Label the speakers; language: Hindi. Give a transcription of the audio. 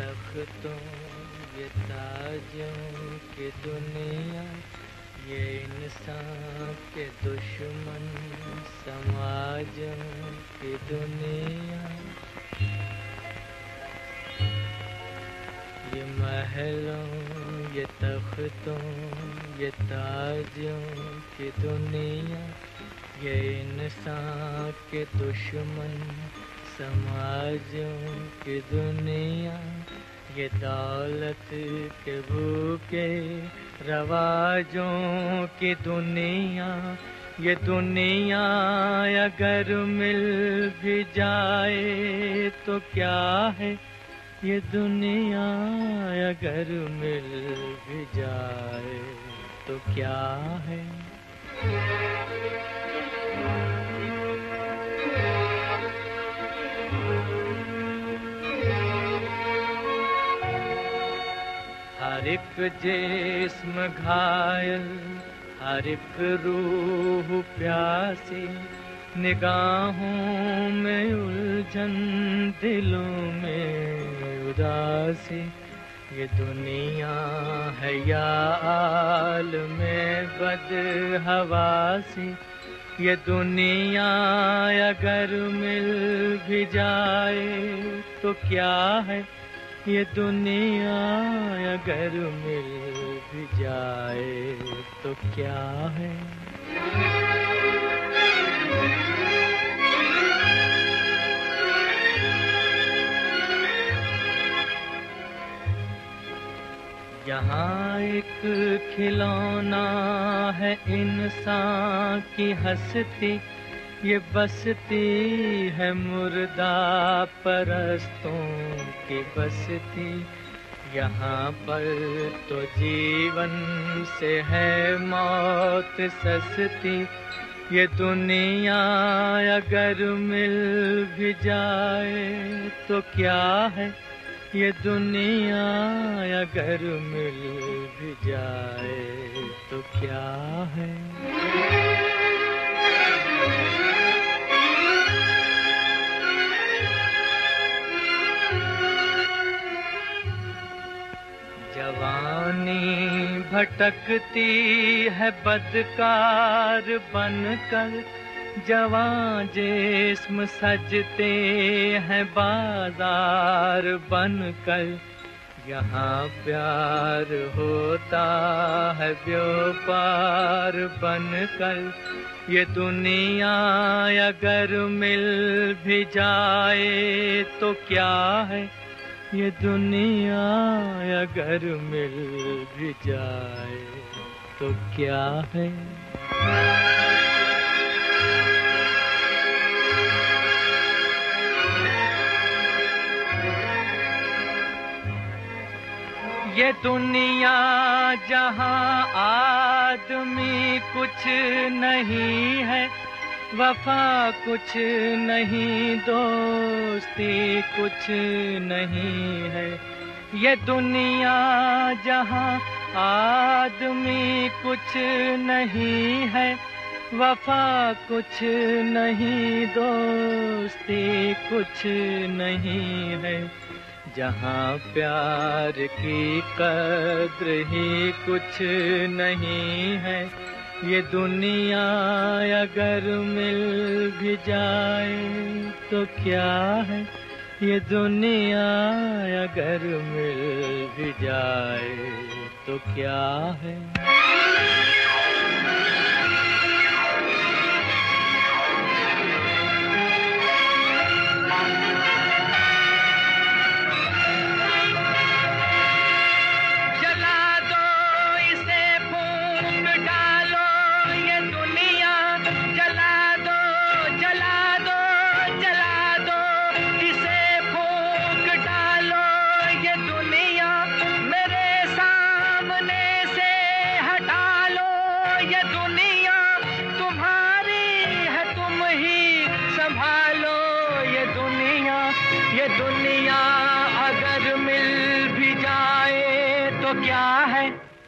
Speaker 1: तख्तों ये ताजों की दुनिया, ये इंसान के दुश्मन समाजों की दुनिया। ये महलों ये तख्तों ये ताजों की दुनिया, ये इंसान के दुश्मन समाजों की दुनिया। ये दौलत के भूखे रवाजों की दुनिया। ये दुनिया अगर मिल भी जाए तो क्या है, ये दुनिया अगर मिल भी जाए तो क्या है। हर एक जिस्म घायल, हर एक रूह प्यासी, निगाहों में उलझन, दिलों में उदासी। ये दुनिया है या आलम बदहवासी। ये दुनिया अगर मिल भी जाए तो क्या है, ये दुनिया अगर मिल भी जाए तो क्या है। यहाँ एक खिलौना है इंसान की हस्ती, ये बसती है मुर्दा परस्तों की बसती। यहाँ पर तो जीवन से है मौत सस्ती। ये दुनिया अगर मिल भी जाए तो क्या है, ये दुनिया अगर मिल भी जाए तो क्या है। जवानी भटकती है बदकार बनकर, जवां जिस्म सजते हैं बाजार बनकर। यहाँ प्यार होता है व्यापार बनकर। ये दुनिया अगर मिल भी जाए तो क्या है, ये दुनिया अगर मिल भी जाए तो क्या है। ये दुनिया जहाँ आदमी कुछ नहीं है, वफा कुछ नहीं, दोस्ती कुछ नहीं है। ये दुनिया जहाँ आदमी कुछ नहीं है, वफा कुछ नहीं, दोस्ती कुछ नहीं है। जहाँ प्यार की कद्र ही कुछ नहीं है, ये दुनिया अगर मिल भी जाए तो क्या है, ये दुनिया अगर मिल भी जाए तो क्या है। ये दुनिया अगर मिल भी जाए तो क्या है।